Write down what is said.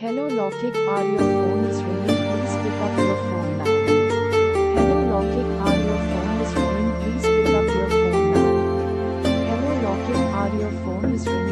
Hello LOUKIK R, your phone is ringing, please pick up your phone now. Hello LOUKIK R, your phone is ringing, please pick up your phone now. Hello LOUKIK R, your phone is ringing.